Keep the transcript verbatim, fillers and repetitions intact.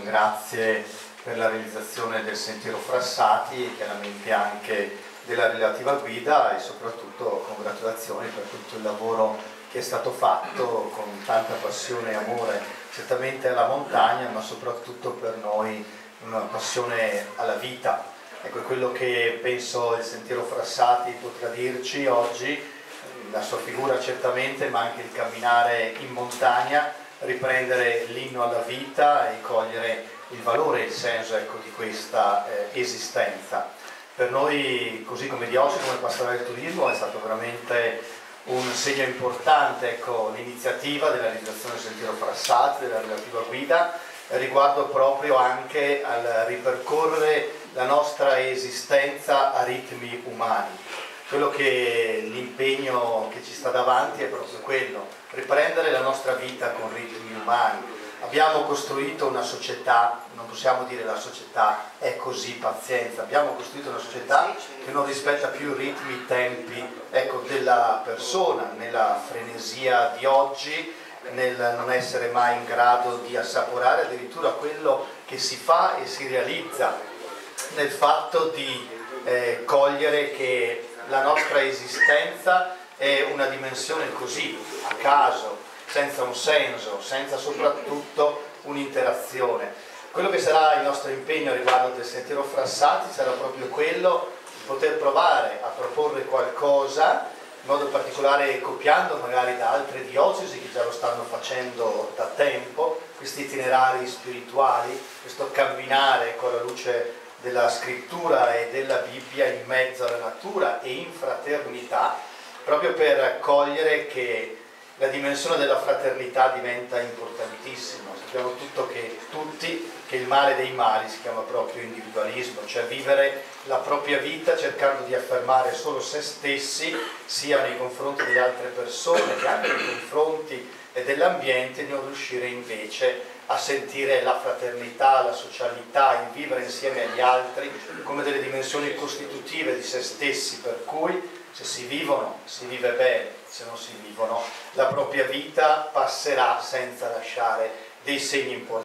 grazie per la realizzazione del Sentiero Frassati e chiaramente anche della relativa guida, e soprattutto congratulazioni per tutto il lavoro che è stato fatto con tanta passione e amore certamente alla montagna, ma soprattutto per noi una passione alla vita. Ecco, quello che penso il Sentiero Frassati potrà dirci oggi, la sua figura certamente, ma anche il camminare in montagna, riprendere l'inno alla vita e cogliere il valore e il senso, ecco, di questa eh, esistenza. Per noi, così come diocesi, come pastorale del turismo, è stato veramente un segno importante, ecco, l'iniziativa della realizzazione del Sentiero Frassati, della relativa guida, riguardo proprio anche al ripercorrere la nostra esistenza a ritmi umani. Quello che l'impegno che ci sta davanti è proprio quello, riprendere la nostra vita con ritmi umani. Abbiamo costruito una società, non possiamo dire la società è così, pazienza, abbiamo costruito una società che non rispetta più i ritmi, i tempi, ecco, della persona, nella frenesia di oggi, nel non essere mai in grado di assaporare addirittura quello che si fa e si realizza, nel fatto di eh, cogliere che la nostra esistenza è una dimensione così, a caso, senza un senso, senza soprattutto un'interazione. Quello che sarà il nostro impegno riguardo del Sentiero Frassati sarà proprio quello di poter provare a proporre qualcosa, in modo particolare copiando magari da altre diocesi che già lo stanno facendo da tempo, questi itinerari spirituali, questo camminare con la luce della scrittura e della Bibbia in mezzo alla natura e in fraternità, proprio per cogliere che la dimensione della fraternità diventa importantissima. Sappiamo tutto che, tutti che il male dei mali si chiama proprio individualismo, cioè vivere la propria vita cercando di affermare solo se stessi, sia nei confronti di altre persone che anche nei confronti dell'ambiente, e non riuscire invece a sentire la fraternità, la socialità, il vivere insieme agli altri come delle dimensioni costitutive di se stessi, per cui se si vivono si vive bene, se non si vivono la propria vita passerà senza lasciare dei segni importanti.